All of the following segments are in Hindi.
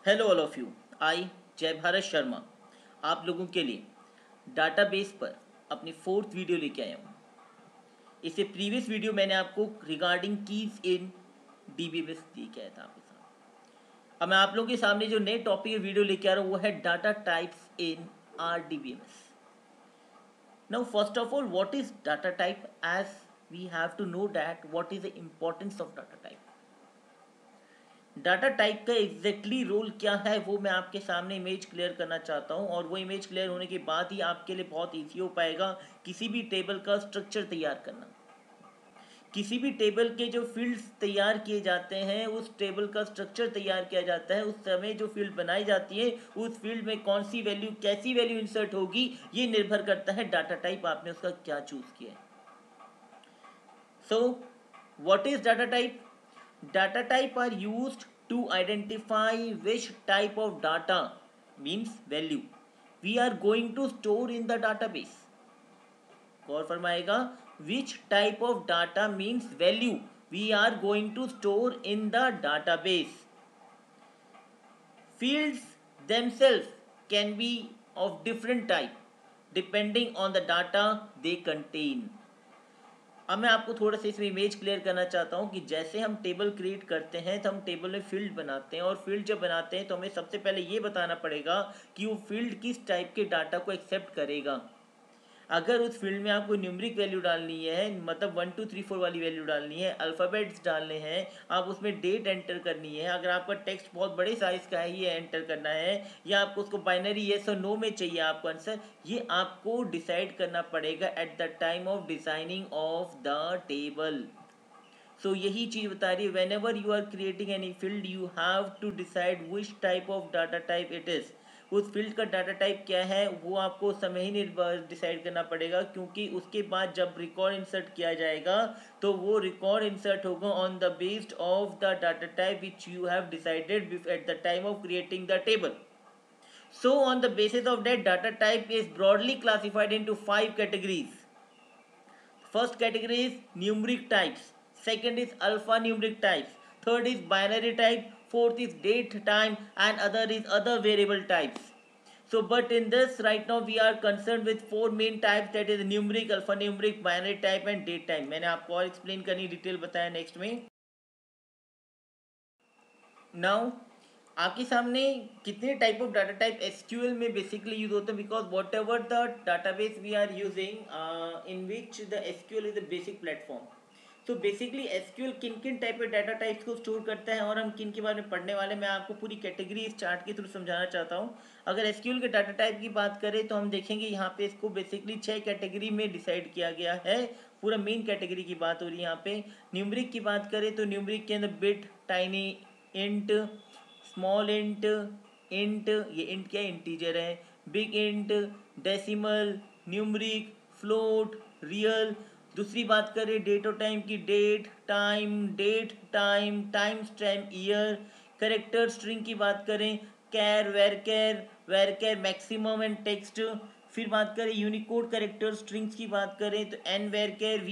Hello all of you. I Jai Bharat Sharma आप लोगों के लिए डाटाबेस पर अपनी फोर्थ वीडियो लेके आया हूँ। इससे प्रीवियस वीडियो मैंने आपको रिगार्डिंग कीज इन डीबीएमएस लेके आया था आपके साथ। अब मैं आप लोगों के सामने जो नए टॉपिक वीडियो लेके आ रहा हूँ वो है data types in RDBMS. Now first of all what is data type, as we have to know that what is the importance of data type. Data type का एग्जैक्टली रोल क्या है वो मैं आपके सामने इमेज क्लियर करना चाहता हूँ, और वो इमेज क्लियर होने के बाद ही आपके लिए बहुत ईजी हो पाएगा किसी भी टेबल का स्ट्रक्चर तैयार करना। किसी भी टेबल के जो फील्ड्स तैयार किए जाते हैं, उस टेबल का स्ट्रक्चर तैयार किया जाता है, उस समय जो फील्ड बनाई जाती है उस फील्ड में कौन सी वैल्यू कैसी वैल्यू इंसर्ट होगी, ये निर्भर करता है डाटा टाइप आपने उसका क्या चूज किया है। So what is data type? Data type are used to identify which type of data, means value, we are going to store in the database. गौर फरमाएगा, which type of data means value we are going to store in the database. Fields themselves can be of different type depending on the data they contain. अब मैं आपको थोड़ा सा इसमें इमेज क्लियर करना चाहता हूँ कि जैसे हम टेबल क्रिएट करते हैं तो हम टेबल में फील्ड बनाते हैं, और फील्ड जब बनाते हैं तो हमें सबसे पहले ये बताना पड़ेगा कि वो फील्ड किस टाइप के डाटा को एक्सेप्ट करेगा। अगर उस फील्ड में आपको न्यूमरिक वैल्यू डालनी है, मतलब 1 2 3 4 वाली वैल्यू डालनी है, अल्फ़ाबेट्स डालने हैं, आप उसमें डेट एंटर करनी है, अगर आपका टेक्स्ट बहुत बड़े साइज का है ये एंटर करना है, या आपको उसको बाइनरी येस और नो में चाहिए आपको आंसर, ये आपको डिसाइड करना पड़ेगा at the time of designing of the table. So यही चीज़ बता रही है, whenever you are creating any field you have to decide which type of data type it is. उस फील्ड का डाटा टाइप क्या है वो आपको समय ही डिसाइड करना पड़ेगा, क्योंकि उसके बाद जब रिकॉर्ड इंसर्ट किया जाएगा तो वो रिकॉर्ड इंसर्ट होगा on the based of the data type which you have decided at the time of creating the table. So on the basis of that, data type is broadly classified into 5 categories. First category is numeric types, second is alphanumeric types, third is binary type, fourth is date time, and other is other variable types. So but in this right now we are concerned with 4 main types, that is numeric, alphanumeric, binary type and date time. मैंने आपको और एक्सप्लेन करनी डिटेल बताया नेक्स्ट में. नाउ आपके सामने कितने type of data type SQL में बेसिकली यूज होते हैं, because whatever the database we are using in which the SQL is the basic platform. तो बेसिकली एसक्यूएल किन किन टाइप के डाटा टाइप्स को स्टोर करता है और हम किन के बारे में पढ़ने वाले, मैं आपको पूरी कैटेगरी इस चार्ट के थ्रू समझाना चाहता हूँ. अगर एसक्यूएल के डाटा टाइप की बात करें तो हम देखेंगे यहाँ पे इसको बेसिकली 6 कैटेगरी में डिसाइड किया गया है. पूरा मेन कैटेगरी की बात हो रही है यहाँ पे. न्यूमरिक की बात करें तो न्यूमरिक के अंदर bit, tiny, int, small int, int ये इंट क्या इंटीजर है, big int, decimal, numeric, float, real. दूसरी बात करें डेट और टाइम की, date time, time stamp, year. Character string की बात करें, char, varchar maximum and text. फिर बात करें यूनिकोड करेक्टर स्ट्रिंग्स की बात करें तो nvarchar,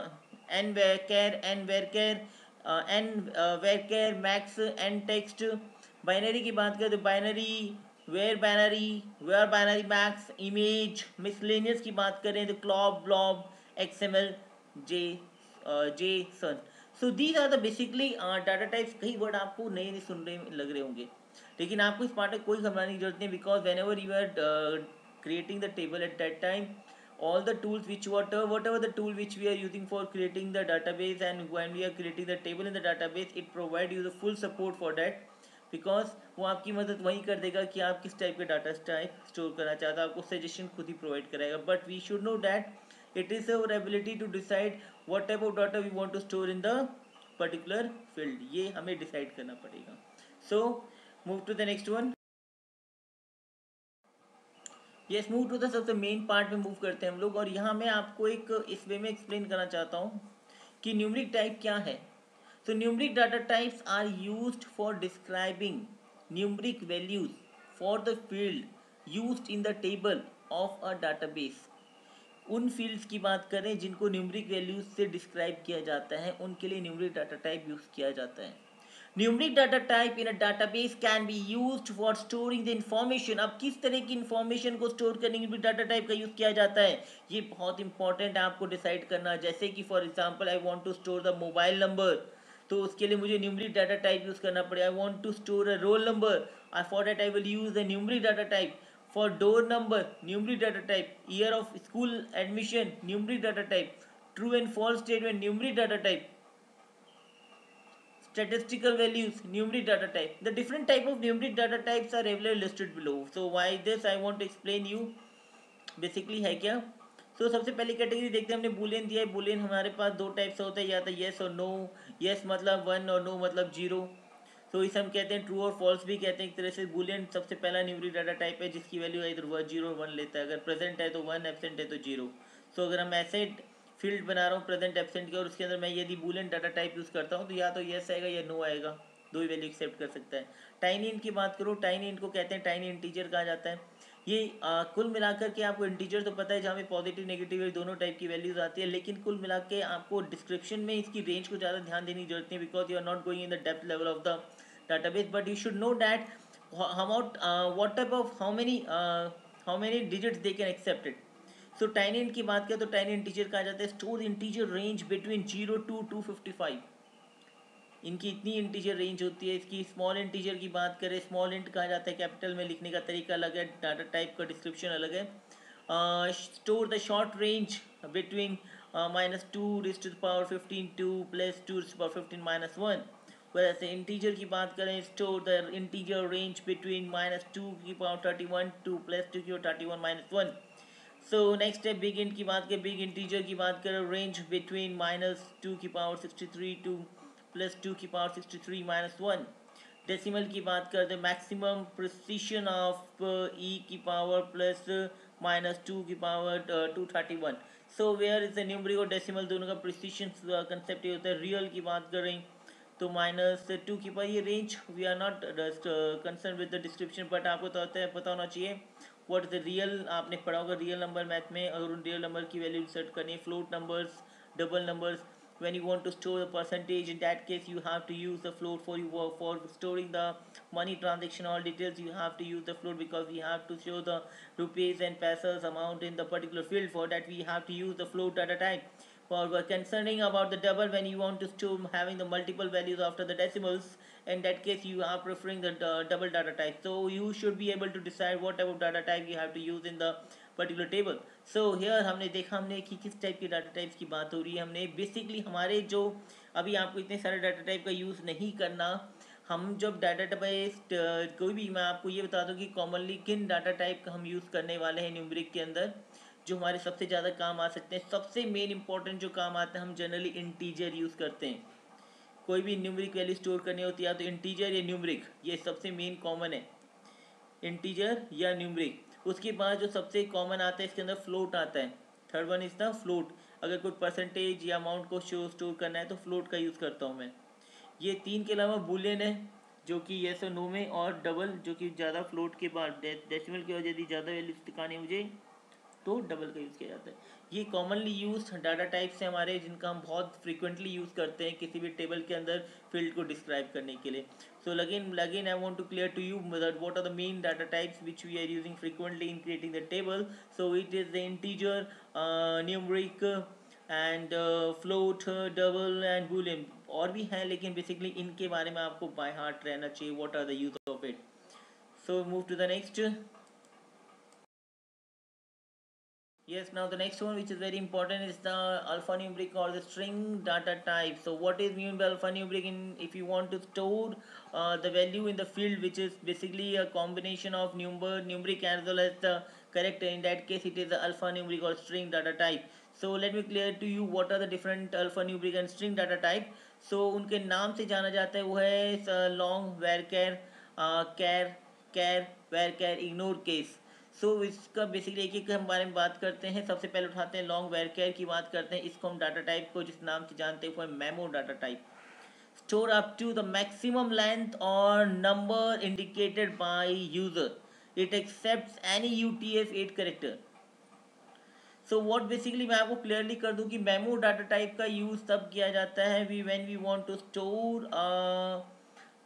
nvarchar max and text. Binary की बात करें तो binary, varbinary max, image. Miscellaneous की बात करें तो clob, blob, XML, J JSON. So these are the basically data types. कई वर्ड आपको नए नए सुन रहे लग रहे होंगे, लेकिन आपको इस पार्ट में कोई घबराने की जरूरत नहीं, because whenever you are creating the table at that time, all the tools which whatever the tool which we are using for creating the database, and when we are creating the table in the database, it provide you the full support for that, because वो आपकी मदद वही कर देगा कि आप किस टाइप के डाटा टाइप स्टोर करना चाहते हो, आपको सजेशन खुद ही प्रोवाइड कराएगा. But we should know that it is our ability to decide what type of data we want to store in the particular field. ये हमें डिसाइड करना पड़ेगा. So move to the next one. Yes, move to the सबसे मेन पार्ट में मूव करते हैं हम लोग, और यहाँ मैं आपको एक इस वे में एक्सप्लेन करना चाहता हूँ कि न्यूमरिक टाइप क्या है. So numeric data types are used for describing numeric values for the field used in the table of a database. उन फील्ड्स की बात करें जिनको न्यूमरिक वैल्यूज से डिस्क्राइब किया जाता है, उनके लिए न्यूमरिक डाटा टाइप यूज किया जाता है. Numeric data type in a database can be used for storing the information. अब किस तरह की इंफॉर्मेशन को स्टोर करने के लिए डाटा टाइप का यूज़ किया जाता है, ये बहुत इंपॉर्टेंट है आपको डिसाइड करना। जैसे कि for example I want to store the mobile number, तो उसके लिए मुझे न्यूमरिक डाटा टाइप यूज़ करना पड़ेगा। I want to store a roll number, for that I will use the numeric data type. For door number, numeric data type. Year of school admission, numeric data type. True and false statement, numeric data type. Statistical values, numeric data type. The different type of numeric data types are regularly listed below. So why this I want to explain you. Basically है क्या? So सबसे पहली कैटेगरी देखते हैं, हमने बूलियन दिया है। बूलियन हमारे पास दो टाइप से होता है, या तो येस और नो। येस मतलब वन और नो मतलब जीरो। तो इसे हम कहते हैं ट्रू और फॉल्स भी कहते हैं एक तरह से। बूलियन सबसे पहला न्यूमरिक डाटा टाइप है जिसकी वैल्यू इधर जीरो वन लेता है। अगर प्रेजेंट है तो वन, एब्सेंट है तो जीरो। सो अगर हम ऐसे फील्ड बना रहा हूँ प्रेजेंट एब्सेंट के, और उसके अंदर मैं यदि बूलियन डाटा टाइप यूज़ करता हूँ तो या तो येस आएगा या नो आएगा, दो ही वैल्यू एक्सेप्ट कर सकता है। टाइनी इंट की बात करूँ, टाइनी इंट को कहते हैं टाइनी इंटीजर कहा जाता है। ये कुल मिलाकर के आपको इंटीजर तो पता है जहाँ पे पॉजिटिव नेगेटिव दोनों टाइप की वैल्यूज आती है, लेकिन कुल मिला के आपको डिस्क्रिप्शन में इसकी रेंज को ज़्यादा ध्यान देने की जरूरत नहीं, because you are not going in the depth level of the database, but you should know that what type of how many digits they can accept it. So tiny int की बात करें तो tiny integer कहा जाता है store integer range between 0 to 255। इनकी इतनी इंटीजर रेंज होती है। इसकी स्मॉल इंटीजर की बात करें, स्मॉल इंट कहा जाता है, कैपिटल में लिखने का तरीका अलग है, डाटा टाइप का डिस्क्रिप्शन अलग है। Store the short range between -2 to 2 + 2 to 15 -1। वैसे इंटीजर की बात करें, store the integer range between -2 की पावर 31 to +2 की पावर 31 -1। सो नेक्स्ट है बिग इंट की बात करें, बिग इंटीजर की बात करें, रेंज बिटवीन -2 की पावर 63 to +2 की पावर 63 -1। डेसिमल की बात करते हैं, मैक्सिमम प्रिसिशन ऑफ e की पावर प्लस -2 की power 231। So where is the numeric और डेसिमल दोनों का प्रिसिशन कंसेप्ट ये होता है। रियल की बात करें तो -2 की पावर, ये range we are not concern with the description, but आपको तो पता होना चाहिए व्हाट इज द रियल। आपने पढ़ा होगा रियल नंबर मैथ में, अगर उन रियल नंबर की वैल्यू सेट करनी है। Float numbers, double numbers, when you want to store the percentage, in that case you have to use the float. For storing the money transaction all details you have to use the float, because we have to show the rupees and pesos amount in the particular field. For that we have to use the float data type. For concerning about the double, when you want to store having the multiple values after the decimals, in that case you are preferring the double data type. So you should be able to decide what type of data type you have to use in the particular table. So here हमने देखा हमने कि किस टाइप की डाटा टाइप्स की बात हो रही है। हमने बेसिकली हमारे जो अभी आपको इतने सारे डाटा टाइप का यूज़ नहीं करना। हम जब डाटा बेस कोई भी, मैं आपको ये बता दूं कि कॉमनली किन डाटा टाइप का हम यूज़ करने वाले हैं न्यूमरिक के अंदर, जो हमारे सबसे ज़्यादा काम आ सकते हैं। सबसे मेन इंपॉर्टेंट जो काम आता है, हम जनरली इंटीजर यूज़ करते हैं। कोई भी न्यूमरिक वैल्यू स्टोर करनी होती है तो इंटीजर या न्यूमरिक, ये सबसे मेन कॉमन है, इंटीजर या न्यूमरिक। उसके बाद जो सबसे कॉमन आता है इसके अंदर फ्लोट आता है। Third one is the float. अगर कोई परसेंटेज या अमाउंट को स्टोर करना है तो फ्लोट का यूज़ करता हूँ मैं। ये तीन के अलावा बुलियन है जो कि येस और नो में, और डबल जो कि ज़्यादा फ्लोट के बाद डेसिमल की वजह यदि ज़्यादा वैल्यू दिखानी है मुझे तो डबल का यूज़ किया जाता है। ये कॉमनली यूज डाटा टाइप्स हैं हमारे, जिनका हम बहुत फ्रीक्वेंटली यूज़ करते हैं किसी भी टेबल के अंदर फील्ड को डिस्क्राइब करने के लिए। सो again I want to clear to you that what are the main data types which we are using frequently in creating the table. So it is the integer, numeric, and float, double and boolean। और भी हैं लेकिन बेसिकली इनके बारे में आपको बाय हार्ट रहना चाहिए, what are the use of it. So move to the next. Yes, now the next one which is very important is the alphanumeric or the string data type. So what is mean by alphanumeric? In if you want to store the value in the field, which is basically a combination of numeric as well as the character, in that case it is the alphanumeric or string data type. So let me clear to you what are the different alphanumeric and string data type. So उनके नाम से जाना जाता है, वो है long, varchar, char, char, varchar, ignore case। सो इसका बेसिकली एक एक हम बारे में बात करते हैं। सबसे पहले उठाते हैं लॉन्ग वेरकेयर की बात करते हैं। इसको हम डाटा टाइप को जिस नाम से जानते हैं वो है memo data type. Store up to the maximum length और number indicated by user. It accepts any UTF 8 character. So what basically मैं आपको क्लियरली कर दूं कि मेमो डाटा टाइप का यूज़ तब किया जाता है we when we want to store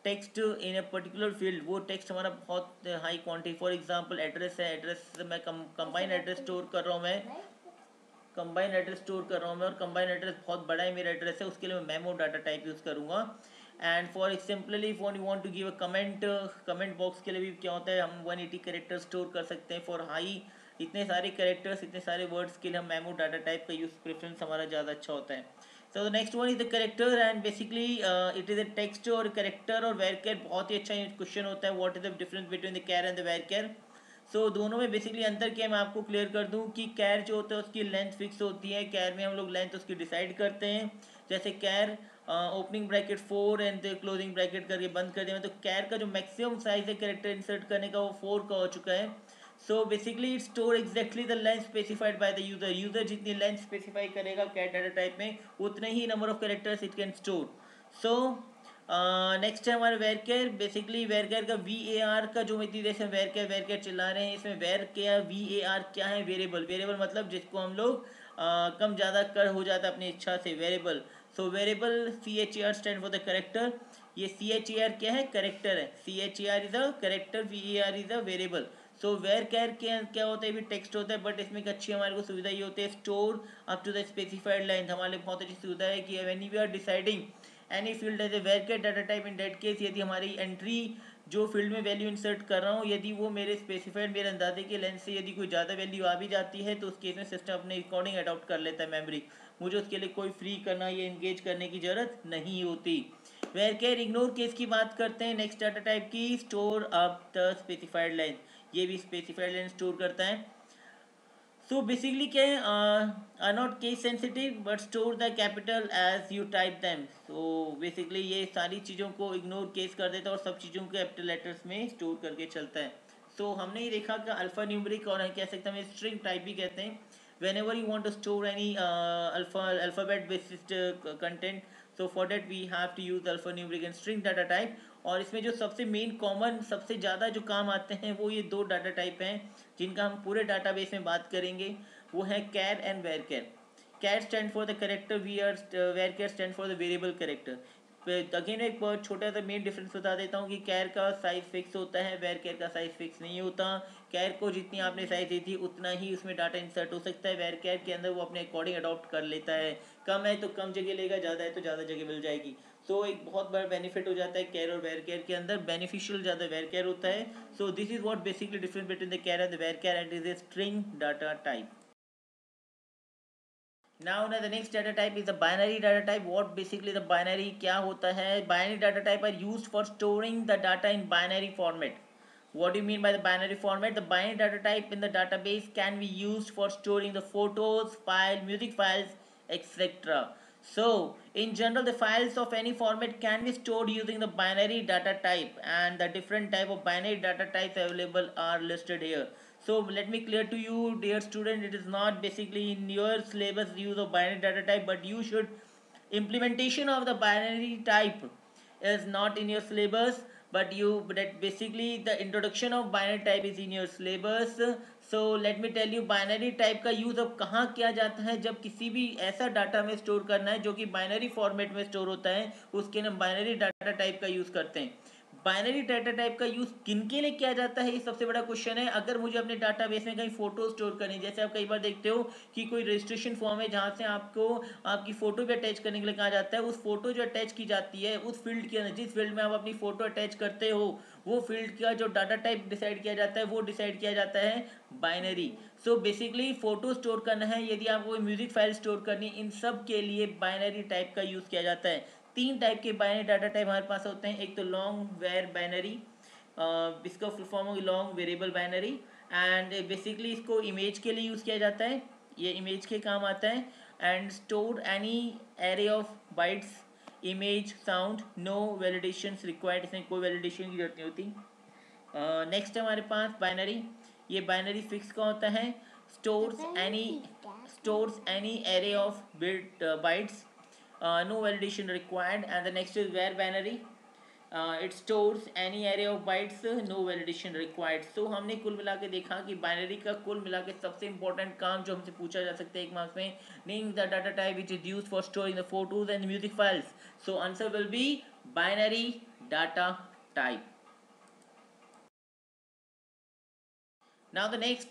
text in a particular field, वो टेक्स्ट हमारा बहुत high quantity, for example address है, एड्रेस मैं कंबाइन एड्रेस स्टोर कर रहा हूँ, मैं कंबाइन एड्रेस स्टोर कर रहा हूँ मैं, और कंबाइन एड्रेस बहुत बड़ा है मेरा एड्रेस है, उसके लिए मैं मेमो डाटा टाइप यूज़ करूँगा। And for simply if you want to give a comment, comment box के लिए भी क्या होता है, हम 180 कैरेक्टर स्टोर कर सकते हैं। फॉर हाई इतने सारे कैरेक्टर्स, इतने सारे वर्ड्स के लिए हम मेमो डाटा टाइप का यूज़, प्रेफरेंस हमारा ज़्यादा अच्छा होता है। So the next one is the character, and basically it is a text और करेक्टर और वेरकेर। बहुत ही अच्छा क्वेश्चन होता है, what is the difference between the char and the varchar. So दोनों में बेसिकली अंतर क्या है, मैं आपको क्लियर कर दूं कि कैर जो होता है उसकी लेंथ फिक्स होती है। कैर में हम लोग लेंथ उसकी डिसाइड करते हैं, जैसे char opening bracket 4 and closing bracket करके बंद कर दिया, तो कैर का जो मैक्सिमम साइज है कैरेक्टर इंसर्ट करने का वो 4 का हो चुका है। So basically it store exactly the length specified by the user. User जितनी लेंथ स्पेसिफाई करेगा कैर डाटा टाइप में, उतने ही number of characters it can store. So next है हमारे वेरकेयर। बेसिकली वेरकेयर का VAR का जो इतनी देर से वेरकेयर वेरकेयर चिल्ला रहे हैं, इसमें वेरकेयर VAR क्या है, वेरिएबल। वेरिएबल मतलब जिसको हम लोग कम ज़्यादा कर हो जाता है अपनी इच्छा से, variable. So variable CHER stand for the character. ये CHER क्या है, करेक्टर है। CHER is a character, VAR is a variable. So varchar क्या होता है, भी टेक्स्ट होता है, बट इसमें एक अच्छी हमारे को सुविधा ये होती है, store up to the specified length. हमारे लिए बहुत अच्छी सुविधा है कि when we are deciding any field as a varchar data type, in that case यदि हमारी एंट्री जो फील्ड में वैल्यू इंसर्ट कर रहा हूँ, यदि वो मेरे स्पेसिफाइड मेरे अंदाजे के लेंथ से यदि कोई ज़्यादा वैल्यू आ भी जाती है, तो उस केस में सिस्टम अपने अकॉर्डिंग अडॉप्ट कर लेता है मेमोरी। मुझे उसके लिए कोई फ्री करना या इंगेज करने की ज़रूरत नहीं होती। वेरकेयर इग्नोर केस की बात करते हैं, नेक्स्ट डाटा टाइप की, store up the specified length. ये भी स्पेसिफाइड लेंथ स्टोर करता है। सो बेसिकली क्या है, are not case sensitive but store the capital as you type them. So basically ये सारी चीज़ों को इग्नोर केस कर देता है और सब चीज़ों को कैपिटल लेटर्स में स्टोर करके चलता है। सो हमने ये देखा कि अल्फा न्यूमेरिक और कह सकते हैं स्ट्रिंग टाइप भी कहते हैं। whenever you want to store any alphabet based content, so for that we have to use alphanumeric and string data type। और इसमें जो सबसे मेन कॉमन सबसे ज़्यादा जो काम आते हैं वो ये दो डाटा टाइप हैं जिनका हम पूरे डाटाबेस में बात करेंगे, वो है char and varchar. Char stand for the character, varchar stand for the variable character. Again एक बहुत छोटा सा मेन डिफरेंस बता देता हूँ कि कैर का साइज फिक्स होता है, वेरकेर का साइज फिक्स नहीं होता। कैर को जितनी आपने साइज दी थी उतना ही उसमें डाटा इंसर्ट हो सकता है, वेरकेर के अंदर वो अपने अकॉर्डिंग अडॉप्ट कर लेता है। कम है तो कम जगह लेगा, ज़्यादा है तो ज़्यादा जगह मिल जाएगी। सो एक बहुत बड़ा बेनिफिट हो जाता है कैर और वेरकेर के अंदर, बेनिफिशियल ज़्यादा वेरकेर होता है। So this is what basically difference between the char and the varchar, and is a string data type. Now the next data type is the binary data type. What basically the binary क्या होता है, binary data type are used for storing the data in binary format. What do you mean by the binary format? The binary data type in the database can be used for storing the photos, file, music files, etc. So in general the files of any format can be stored using the binary data type, and the different type of binary data types available are listed here. So let me clear to you dear student, it is not basically in your syllabus use of binary data type, but you should implementation of the binary type is not in your syllabus, but you that basically the introduction of binary type is in your syllabus. So let me tell you binary type का यूज़ अब कहाँ किया जाता है, जब किसी भी ऐसा डाटा में स्टोर करना है जो कि बाइनरी फॉर्मेट में स्टोर होता है, उसके लिए बाइनरी डाटा टाइप का यूज़ करते हैं। बाइनरी डाटा टाइप का यूज़ किन के लिए किया जाता है, ये सबसे बड़ा क्वेश्चन है। अगर मुझे अपने डाटाबेस में कहीं फोटो स्टोर करनी, जैसे आप कई बार देखते हो कि कोई रजिस्ट्रेशन फॉर्म है जहाँ से आपको आपकी फ़ोटो भी अटैच करने के लिए कहा जाता है, उस फोटो जो अटैच की जाती है उस फील्ड के अंदर, जिस फील्ड में आप अपनी फ़ोटो अटैच करते हो, वो फील्ड का जो डाटा टाइप डिसाइड किया जाता है वो डिसाइड किया जाता है binary. So basically photo store करना है, यदि आपको कोई म्यूज़िक फाइल स्टोर करनी, इन सब के लिए बाइनरी टाइप का यूज़ किया जाता है। तीन टाइप के बाइनरी डाटा टाइप हमारे पास होते हैं, एक तो लॉन्ग वेर बाइनरी, इसका फुल फॉर्म होगी long variable binary, and basically इसको इमेज के लिए यूज़ किया जाता है, ये इमेज के काम आता है। And store any array of bytes, image, sound, no validation required, इसमें कोई वैलिडेशन की जरूरत नहीं होती। नेक्स्ट है हमारे पास बाइनरी, ये बाइनरी फिक्स का होता है, stores any array of bit bytes, no validation required। and the next is where binary, it stores any array of bytes, no validation required। so हमने कुल मिला के देखा कि बाइनरी का कुल मिला के सबसे इंपॉर्टेंट काम जो हमसे पूछा जा सकता है एक मार्क्स में, name the data type which is used for storing the photos and music files. So answer will be binary data type. Now the next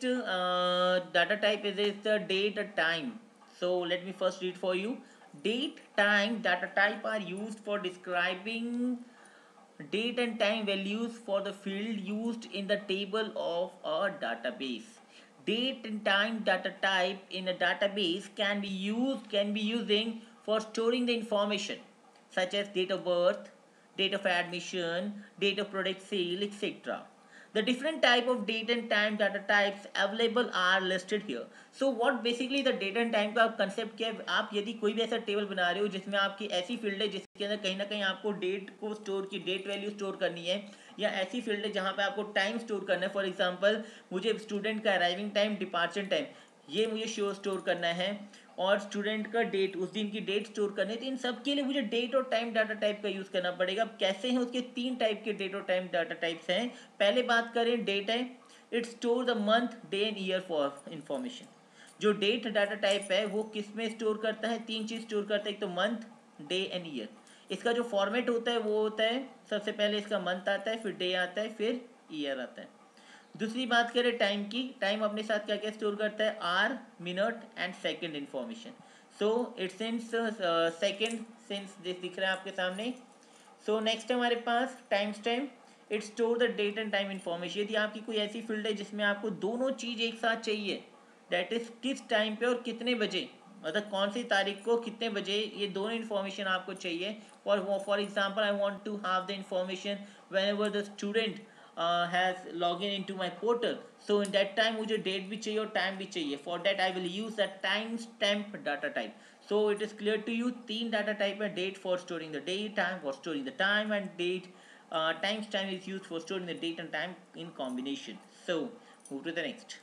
data type is the date and time. So let me first read for you. Date, time, data type are used for describing date and time values for the field used in the table of a database. Date and time data type in a database can be using for storing the information such as date of birth, date of admission, date of product sale, etc. The different type of date and time data types available are listed here. So what basically the date and time का कंसेप्ट क्या है, आप यदि कोई भी ऐसा टेबल बना रहे हो जिसमें आपकी ऐसी फील्ड है जिसके अंदर कहीं ना कहीं आपको डेट को स्टोर की डेट वैल्यू स्टोर करनी है, या ऐसी फील्ड है जहाँ पे आपको टाइम स्टोर करना है, फॉर एग्जांपल मुझे स्टूडेंट का अराइविंग टाइम, डिपार्चर टाइम, ये मुझे स्टोर करना है, और स्टूडेंट का डेट, उस दिन की डेट स्टोर करनी है, तो इन सब के लिए मुझे डेट और टाइम डाटा टाइप का यूज़ करना पड़ेगा। अब कैसे हैं उसके तीन टाइप के डेट और टाइम डाटा टाइप्स हैं। पहले बात करें डेट है, it store the month, day and year for information. जो डेट डाटा टाइप है वो किस में स्टोर करता है, तीन चीज़ स्टोर करता है, एक तो मंथ, डे एंड ईयर। इसका जो फॉर्मेट होता है वो होता है, सबसे पहले इसका मंथ आता है, फिर डे आता है, फिर ईयर आता है। दूसरी बात करें टाइम की, टाइम अपने साथ क्या क्या स्टोर करता है, hour, minute and second information. So it's since second, since this दिख रहा है आपके सामने। सो नेक्स्ट हमारे पास time stamp, it store the date and time information. यदि आपकी कोई ऐसी फील्ड है जिसमें आपको दोनों चीज़ एक साथ चाहिए, डेट इज किस टाइम पे और कितने बजे, मतलब कौन सी तारीख को कितने बजे, ये दोनों इन्फॉर्मेशन आपको चाहिए। For example I want to have the information whenever the student has log in into my portal, so in that time मुझे डेट भी चाहिए और टाइम भी चाहिए। For that I will use the time stamp data type. So it is clear to you, तीन डाटा टाइप है, date for storing the day, time for storing the time, and date time stamp is used for storing the date and time in combination. So move to the next.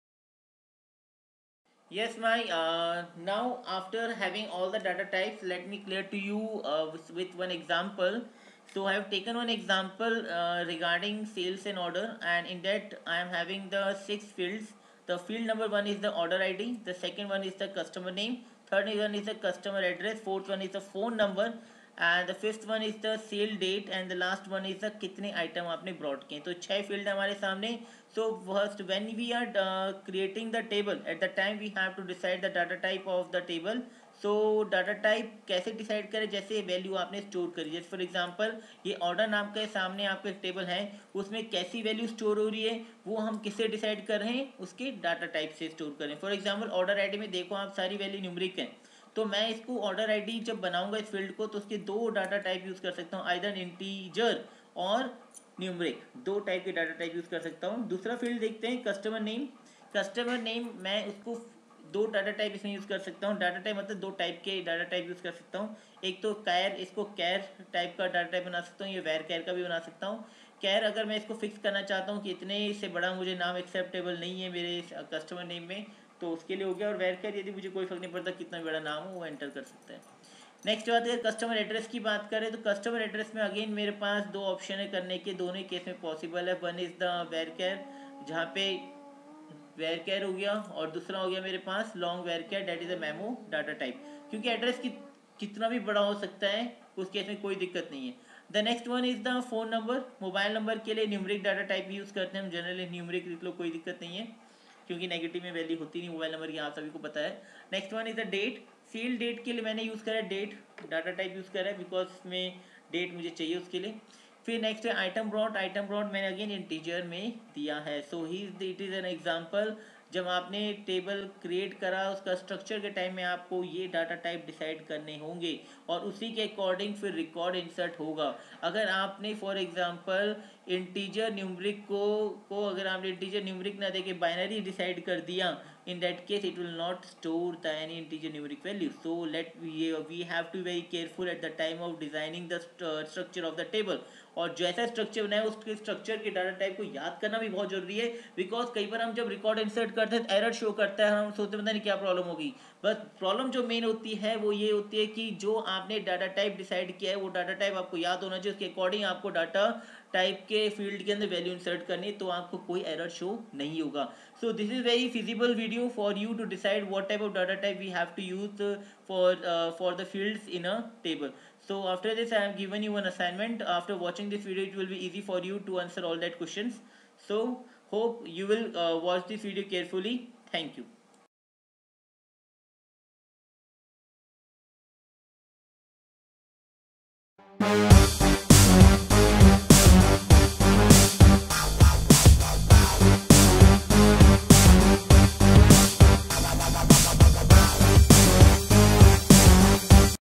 Yes, my now after having all the data types, let me clear to you with one example. So I have taken one example regarding sales and order, and in that I am having the 6 fields. The field number 1 is the order ID, the second one is the customer name, third one is the customer address, fourth one is the phone number, and the fifth one is the sale date, and the last one is the कितने आइटम आपने ब्रॉड किए। तो 6 फील्ड हमारे सामने। So first when we are creating the table, at the time we have to decide the data type of the table. सो डाटा टाइप कैसे डिसाइड करें, जैसे वैल्यू आपने स्टोर करी, जैसे फॉर एग्जांपल ये ऑर्डर नाम के सामने आपके टेबल है, उसमें कैसी वैल्यू स्टोर हो रही है वो हम किससे डिसाइड कर रहे हैं, उसके डाटा टाइप से स्टोर करें। फॉर एग्जांपल ऑर्डर आईडी में देखो आप सारी वैल्यू न्यूमरिक है, तो मैं इसको ऑर्डर आईडी जब बनाऊंगा इस फील्ड को, तो उसके दो डाटा टाइप यूज़ कर सकता हूँ, आइदर इंटीजर और न्यूमरिक, दो टाइप के डाटा टाइप यूज़ कर सकता हूँ। दूसरा फील्ड देखते हैं कस्टमर नेम। कस्टमर नेम मैं उसको दो डाटा टाइप इसमें यूज़ कर सकता हूँ। डाटा टाइप मतलब दो टाइप के डाटा टाइप यूज़ कर सकता हूँ। एक तो कैर, इसको कैर टाइप का डाटा टाइप बना सकता हूँ, ये वैर कैर का भी बना सकता हूँ। कैर अगर मैं इसको फिक्स करना चाहता हूँ कि इतने से बड़ा मुझे नाम एक्सेप्टेबल नहीं है मेरे कस्टमर नेम में, तो उसके लिए हो गया। और वेर कैर यदि मुझे कोई फर्क नहीं पड़ता कितना बड़ा नाम हो वो एंटर कर सकता है। नेक्स्ट बात है कस्टमर एड्रेस की बात करें, तो कस्टमर एड्रेस में अगेन मेरे पास दो ऑप्शन है करने के, दोनों ही केस में पॉसिबल है। One is the var char, जहाँ पे वेर कैर हो गया, और दूसरा हो गया मेरे पास long var char, date is a memo data type, क्योंकि एड्रेस कितना भी बड़ा हो सकता है, उस केस में कोई दिक्कत नहीं है। The next one is the phone number. Mobile number के लिए न्यूमरिक डाटा टाइप यूज़ करते हैं हम, जनरली न्यूमरिक लिख लो, कोई दिक्कत नहीं है, क्योंकि नेगेटिव में वैल्यू होती नहीं मोबाइल नंबर की, आप सभी को पता है। Next one is the date. Field date के लिए मैंने यूज़ करा है डेट डाटा टाइप यूज़ करा है, बिकॉज में डेट मुझे चाहिए उसके लिए। फिर नेक्स्ट है आइटम ब्रॉड। आइटम ब्रॉड मैंने अगेन इंटीजर में दिया है। So here it is an example, जब आपने टेबल क्रिएट करा उसका स्ट्रक्चर के टाइम में आपको ये डाटा टाइप डिसाइड करने होंगे, और उसी के अकॉर्डिंग फिर रिकॉर्ड इंसर्ट होगा। अगर आपने फॉर एग्जांपल इंटीजर न्यूमरिक को अगर आपने इंटीजर न्यूमरिक ना देके बाइनरी डिसाइड कर दिया, in that case it will not store the any integer numeric value. So we have to be very careful at the time of designing the structure of the table, और जैसा स्ट्रक्चर बनाए उसके स्ट्रक्चर के डाटा टाइप को याद करना भी बहुत जरूरी है, बिकॉज कई बार हम जब रिकॉर्ड इंसर्ट करते हैं एरर शो करता है, हम सोचते पता नहीं क्या प्रॉब्लम होगी। बस प्रॉब्लम जो मेन होती है वो ये होती है कि जो आपने डाटा टाइप डिसाइड किया है वो डाटा टाइप आपको याद होना चाहिए, उसके अकॉर्डिंग आपको डाटा टाइप के फील्ड के अंदर वैल्यू इंसर्ट करनी, तो आपको कोई एरर शो नहीं होगा। So this is very feasible video. video for you to decide what type of data type we have to use for the fields in a table. So after this I have given you an assignment. After watching this video it will be easy for you to answer all that questions. So hope you will watch this video carefully. Thank you.